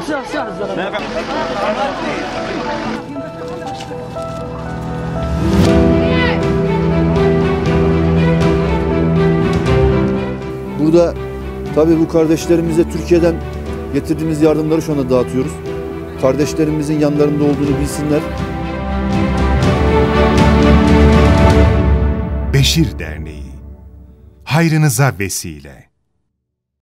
Burada tabii bu kardeşlerimize Türkiye'den getirdiğimiz yardımları şu anda dağıtıyoruz. Kardeşlerimizin yanlarında olduğunu bilsinler. Beşir Derneği, hayrınıza vesile.